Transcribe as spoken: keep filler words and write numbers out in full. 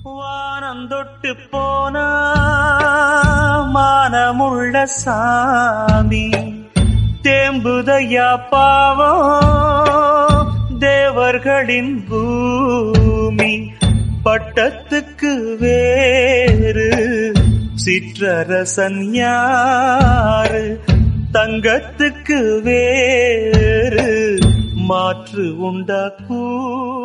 வானந்தொட்டு போனா மானமுள்ள சாமி தேம்புதையா பாவம் தேவர்களின் பூமி. பட்டத்துக்கு வேறு சிற்றரசன் யாரு, தங்கத்துக்கு வேறு மாற்று உண்டா கூ